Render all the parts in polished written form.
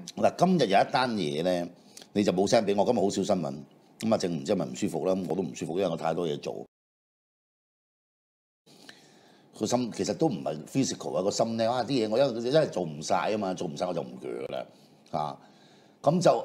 嗱，今日有一單嘢咧，你就冇 send 俾我，今日好少新聞，咁啊正唔知係咪唔舒服啦，我都唔舒服，因為我太多嘢做。個心其實都唔係 physical 啊，個心咧啲嘢我因為做唔晒啊嘛，做唔晒我就唔鋸啦嚇。咁就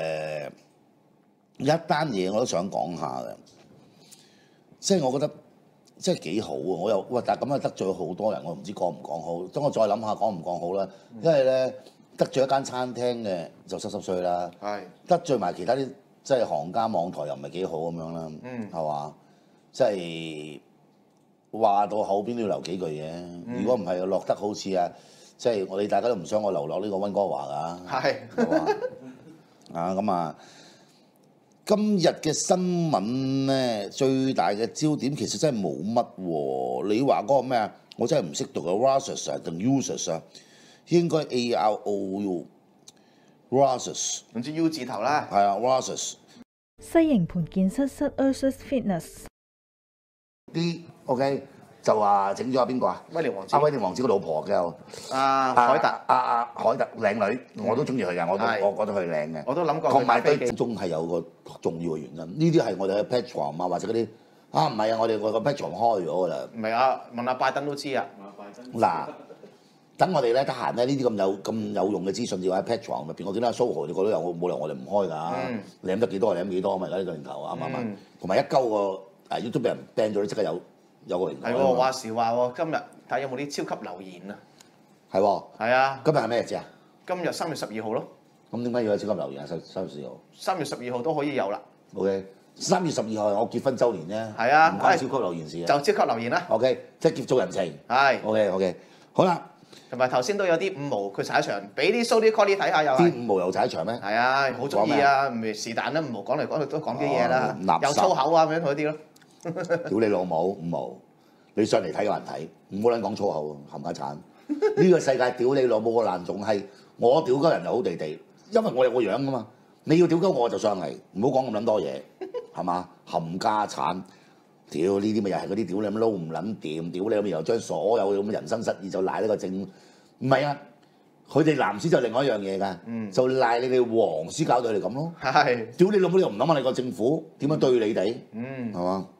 有一單嘢我都想講下嘅，即係我覺得即係幾好啊！我又喂，但係咁啊得罪好多人，我唔知講唔講好。等我再諗下講唔講好啦，因為咧得罪一間餐廳嘅就濕碎啦，得罪埋其他啲即係行家網台又唔係幾好咁樣啦，係嘛？即係。話到口邊都要留幾句嘅，如果唔係落得好似即係我哋大家都唔想我流落呢個溫哥華㗎，係嘛？咁啊，今日嘅新聞咧最大嘅焦點其實真係冇乜喎。你話嗰個咩啊？我真係唔識讀啊 ，Rosas 啊定 Users 啊，應該 AROU，Rosas， 總之 U 字頭啦。 係啊 ，Rosas。 西營盤健身室 Ursus Fitness。 啲 OK 就話整咗邊個啊？ 威廉王子。 威廉王子個老婆叫海特。 海特靚女，我都中意佢嘅，我覺得佢靚嘅。 我都諗過。 同埋對中係有個重要嘅原因，呢啲係我哋嘅 Patreon 啊，或者嗰啲唔係啊，我哋個 Patreon 開咗㗎啦。 唔係啊，問下拜登都知啊。 嗱，等我哋咧得閒咧，呢啲咁有用嘅資訊要喺 Patreon 入邊。我見到阿蘇豪你覺得有冇理由我哋唔開㗎？你飲得幾多就飲幾多啊嘛！而家呢個年頭啱唔啱？同埋一鳩個。YouTube 俾人 ban 咗，即刻有個人係喎，話時話喎，今日睇下有冇啲超級留言啊？ 係喎， 係啊。 今日係咩日子啊？ 今日3月12號咯。 咁點解要有超級留言啊？3月12號。 3月12號都可以有啦。 OK， 3月12號係我結婚週年啫。 係啊， 唔關超級留言事啊。 就超級留言啦。 OK， 即係做人情。 係。 OK， 好啦。 同埋頭先都有啲五毛佢踩場，俾啲 show 啲 call 睇下又係。 啲五毛又踩場咩？ 係啊，好中意啊，唔係是但啦，五毛講嚟講去都講啲嘢啦，有粗口啊咁樣嗰啲咯。 屌你老母五毛！你上嚟睇有人睇，唔好撚講粗口冚家鏟。呢個世界屌你老母個爛種係我屌鳩人就好地地，因為我有個樣啊嘛。你要屌鳩我就上嚟，唔好講咁撚多嘢，係嘛？冚家鏟！屌呢啲咪又係嗰啲屌你咁撈唔撚掂，屌你咁又將所有咁嘅人生失意就賴呢個政，唔係啊！佢哋藍絲就另外一樣嘢㗎，就賴你哋黃絲搞到你咁咯。係，屌你老母你又唔諗下你個政府點樣對你哋，係嘛？